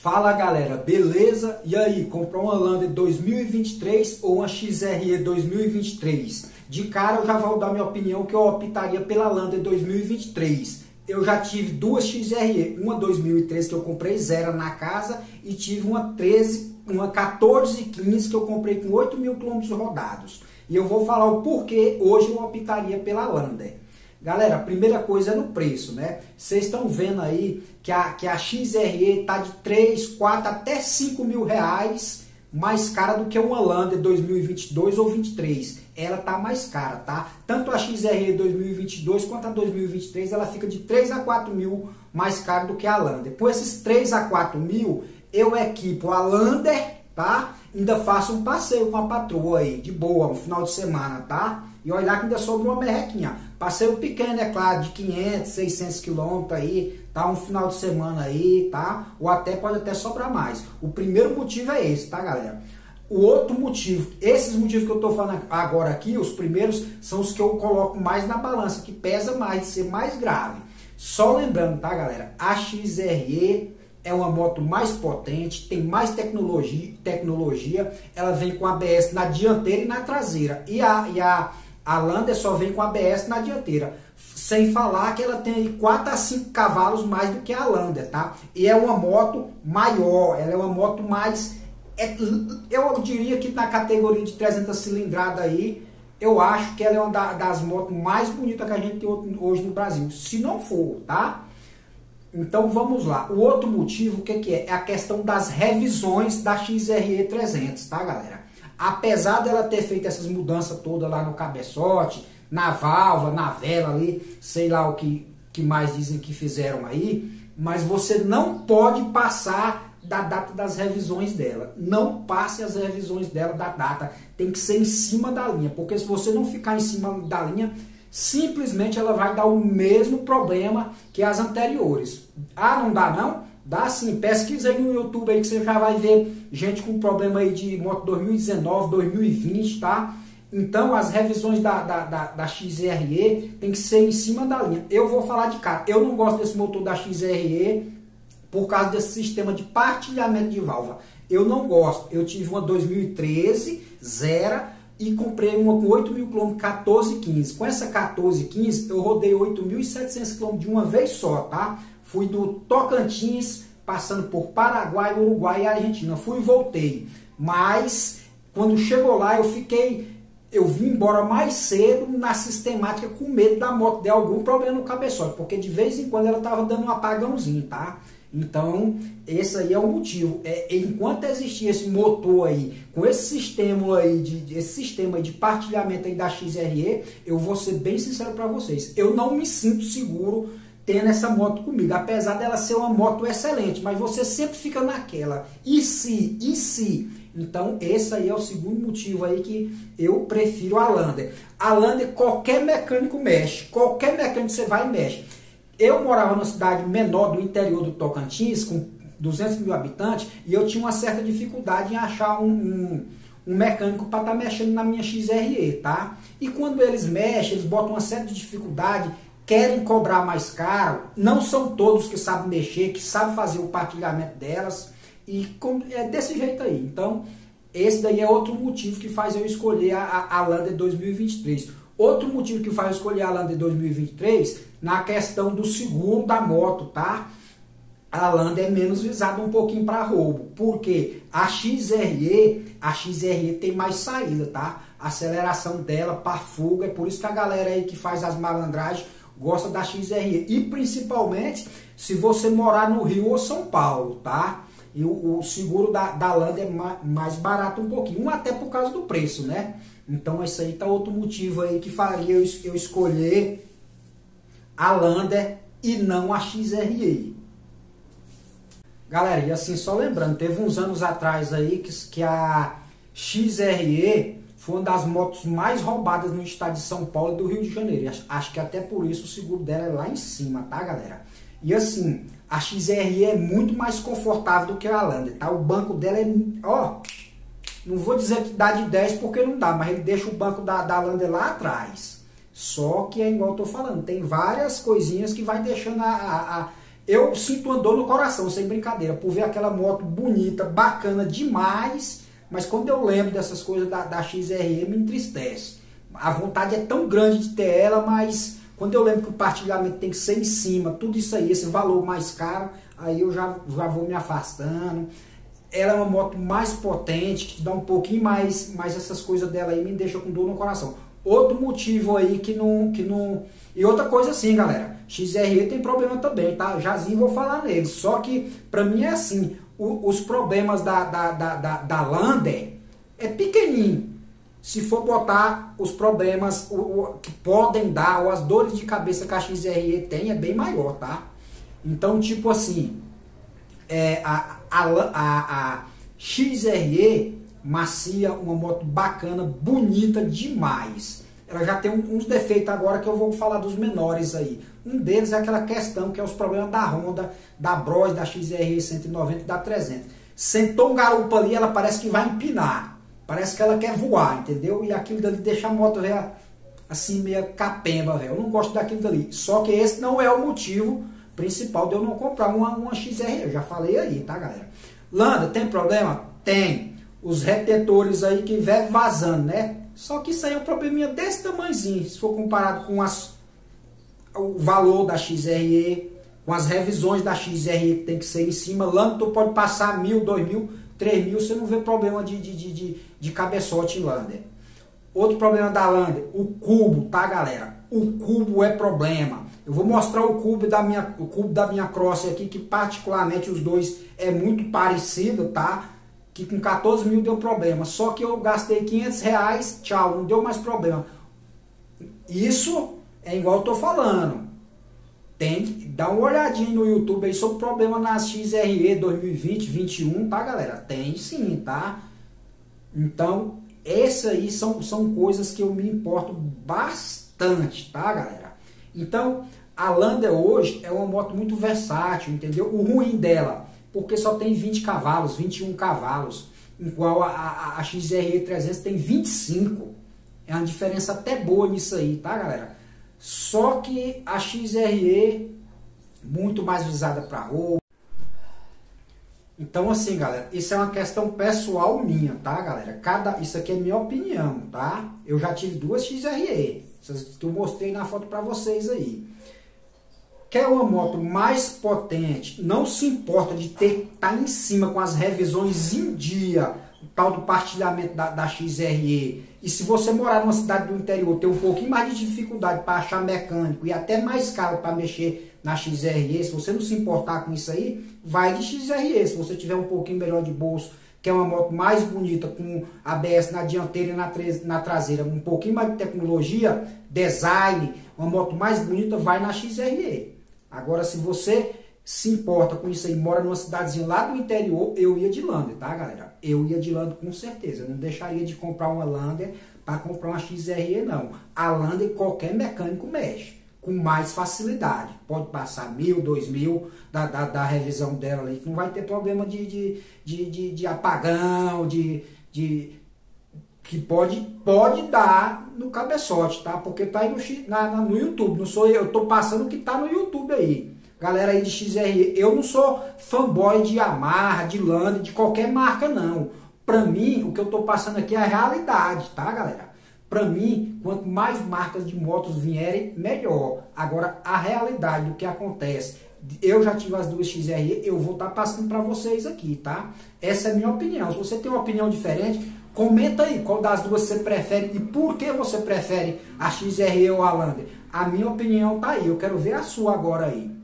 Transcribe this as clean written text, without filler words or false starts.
Fala galera, beleza? E aí, comprou uma Lander 2023 ou uma XRE 2023? De cara eu já vou dar minha opinião que eu optaria pela Lander 2023. Eu já tive duas XRE, uma 2013 que eu comprei zero na casa e tive uma 1415 que eu comprei com 8.000 km rodados. E eu vou falar o porquê hoje eu optaria pela Lander. Galera, a primeira coisa é no preço, né? Vocês estão vendo aí que a XRE tá de 3, 4 até 5 mil reais mais cara do que uma Lander 2022 ou 23. Ela tá mais cara, tá? Tanto a XRE 2022 quanto a 2023, ela fica de 3 a 4 mil mais cara do que a Lander. Com esses 3 a 4 mil, eu equipo a Lander, tá? Ainda faço um passeio com a patroa aí, de boa, um final de semana, tá? E olha lá que ainda sobra uma merrequinha. Passeio pequeno, é claro, de 500, 600 quilômetros aí, tá? Um final de semana aí, tá? Ou até pode até sobrar mais. O primeiro motivo é esse, tá, galera? O outro motivo, esses motivos que eu tô falando agora aqui, os primeiros, são os que eu coloco mais na balança, que pesa mais, de ser mais grave. Só lembrando, tá, galera? A XRE é uma moto mais potente, tem mais tecnologia, ela vem com ABS na dianteira e na traseira. E a Lander só vem com ABS na dianteira. Sem falar que ela tem 4 a 5 cavalos mais do que a Lander, tá? E é uma moto maior, ela é uma moto mais... eu diria que na categoria de 300 cilindrada aí, eu acho que ela é uma das motos mais bonitas que a gente tem hoje no Brasil. Se não for, tá? Então vamos lá. O outro motivo, o que é? É a questão das revisões da XRE 300, tá, galera? Apesar dela ter feito essas mudanças todas lá no cabeçote, na válvula, na vela ali, sei lá o que mais dizem que fizeram aí, mas você não pode passar da data das revisões dela. Não passe as revisões dela da data. Tem que ser em cima da linha, porque se você não ficar em cima da linha, simplesmente ela vai dar o mesmo problema que as anteriores. Ah, não dá não? Dá sim, pesquisa aí no YouTube aí que você já vai ver gente com problema aí de moto 2019, 2020, tá? Então as revisões da XRE tem que ser em cima da linha. Eu vou falar de cara, eu não gosto desse motor da XRE por causa desse sistema de partilhamento de válvula. Eu não gosto, eu tive uma 2013, zero, e comprei uma com 8.000 km 1415. Com essa 1415 eu rodei 8.700 km de uma vez só, tá? Fui do Tocantins, passando por Paraguai, Uruguai e Argentina. Fui e voltei. Mas, quando chegou lá, eu vim embora mais cedo na sistemática com medo da moto ter algum problema no cabeçote. Porque de vez em quando ela estava dando um apagãozinho, tá? Então, esse aí é o motivo. Enquanto existir esse motor aí, com esse sistema aí de partilhamento aí da XRE, eu vou ser bem sincero para vocês. Eu não me sinto seguro tendo essa moto comigo, apesar dela ser uma moto excelente, mas você sempre fica naquela, e se? Então esse aí é o segundo motivo aí que eu prefiro a Lander. A Lander qualquer mecânico mexe, qualquer mecânico você vai e mexe. Eu morava numa cidade menor do interior do Tocantins, com 200 mil habitantes, e eu tinha uma certa dificuldade em achar um mecânico para estar mexendo na minha XRE, tá? E quando eles mexem, eles botam uma certa dificuldade, querem cobrar mais caro, não são todos que sabem mexer, que sabem fazer o partilhamento delas, e é desse jeito aí. Então, esse daí é outro motivo que faz eu escolher a Lander 2023. Outro motivo que faz eu escolher a Lander 2023, na questão do seguro da moto, tá? A Lander é menos visada um pouquinho para roubo, porque a XRE tem mais saída, tá? A aceleração dela para fuga, é por isso que a galera aí que faz as malandragens gosta da XRE, e principalmente se você morar no Rio ou São Paulo, tá? E o seguro da Lander é mais barato um pouquinho, até por causa do preço, né? Então esse aí tá outro motivo aí que faria eu escolher a Lander e não a XRE. Galera, e assim, só lembrando, teve uns anos atrás aí que a XRE foi uma das motos mais roubadas no estado de São Paulo e do Rio de Janeiro. Acho que até por isso o seguro dela é lá em cima, tá, galera? E assim, a XRE é muito mais confortável do que a Lander, tá? O banco dela é, ó, não vou dizer que dá de 10 porque não dá, mas ele deixa o banco da Lander lá atrás. Só que é igual eu tô falando, tem várias coisinhas que vai deixando eu sinto uma dor no coração, sem brincadeira, por ver aquela moto bonita, bacana demais, mas quando eu lembro dessas coisas da XRE, me entristece. A vontade é tão grande de ter ela, mas quando eu lembro que o partilhamento tem que ser em cima, tudo isso aí, esse valor mais caro, aí eu já vou me afastando. Ela é uma moto mais potente, que dá um pouquinho mais essas coisas dela aí me deixa com dor no coração. Outro motivo aí que não... E outra coisa assim, galera, XRE tem problema também, tá? Jazinho vou falar nele, só que pra mim é assim, os problemas da Lander é pequenininho. Se for botar os problemas que podem dar, ou as dores de cabeça que a XRE tem, é bem maior, tá? Então, tipo assim, a XRE macia, uma moto bacana, bonita demais. Ela já tem uns defeitos agora que eu vou falar dos menores aí. Um deles é aquela questão que é os problemas da Honda, da Bros, da XRE 190 e da 300. Sentou um garupa ali, ela parece que vai empinar. Parece que ela quer voar, entendeu? E aquilo dali deixa a moto, véio, assim, meio capemba, velho. Eu não gosto daquilo dali. Só que esse não é o motivo principal de eu não comprar uma XRE. Eu já falei aí, tá, galera? Lander, tem problema? Tem. Os retentores aí que vai vazando, né? Só que isso aí é um probleminha desse tamanhozinho. Se for comparado com o valor da XRE, com as revisões da XRE que tem que ser em cima, Lander tu pode passar 1.000, 2.000, 3.000, você não vê problema de cabeçote em Lander. Outro problema da Lander, o cubo, tá, galera? O cubo é problema. Eu vou mostrar o cubo da minha Cross aqui, que particularmente os dois é muito parecido, tá? Que com 14 mil deu problema. Só que eu gastei 500 reais, tchau, não deu mais problema. Isso é igual eu tô falando. Tem que dar uma olhadinha no YouTube aí sobre o problema nas XRE 2020, 2021, tá, galera? Tem sim, tá? Então, essas aí são coisas que eu me importo bastante, tá, galera? Então, a Lander hoje é uma moto muito versátil, entendeu? O ruim dela, porque só tem 20 cavalos, 21 cavalos, igual a XRE 300 tem 25. É uma diferença até boa nisso aí, tá, galera? Só que a XRE, muito mais visada para roubo. Então, assim, galera, isso é uma questão pessoal minha, tá, galera? Isso aqui é minha opinião, tá? Eu já tive duas XRE, essas que eu mostrei na foto para vocês aí. Quer uma moto mais potente, não se importa de tá em cima com as revisões em dia, o tal do partilhamento da XRE. E se você morar numa cidade do interior, tem um pouquinho mais de dificuldade para achar mecânico e até mais caro para mexer na XRE, se você não se importar com isso aí, vai de XRE. Se você tiver um pouquinho melhor de bolso, quer uma moto mais bonita, com ABS na dianteira e na traseira, um pouquinho mais de tecnologia, design, uma moto mais bonita, vai na XRE. Agora, se você se importa com isso aí, mora numa cidadezinha lá do interior, eu ia de Lander, tá, galera? Eu ia de Lander com certeza. Eu não deixaria de comprar uma Lander para comprar uma XRE, não. A Lander qualquer mecânico mexe, com mais facilidade. Pode passar 1.000, 2.000 da revisão dela ali, que não vai ter problema de apagão, que pode dar no cabeçote, tá? Porque tá aí no YouTube, não sou eu tô passando o que tá no YouTube aí. Galera aí de XRE, eu não sou fanboy de Yamaha, de Lander, de qualquer marca não. Pra mim, o que eu tô passando aqui é a realidade, tá, galera? Pra mim, quanto mais marcas de motos vierem, melhor. Agora, a realidade do que acontece, eu já tive as duas XRE, eu vou estar passando pra vocês aqui, tá? Essa é a minha opinião. Se você tem uma opinião diferente, comenta aí qual das duas você prefere e por que você prefere a XRE ou a Lander. A minha opinião tá aí, eu quero ver a sua agora aí.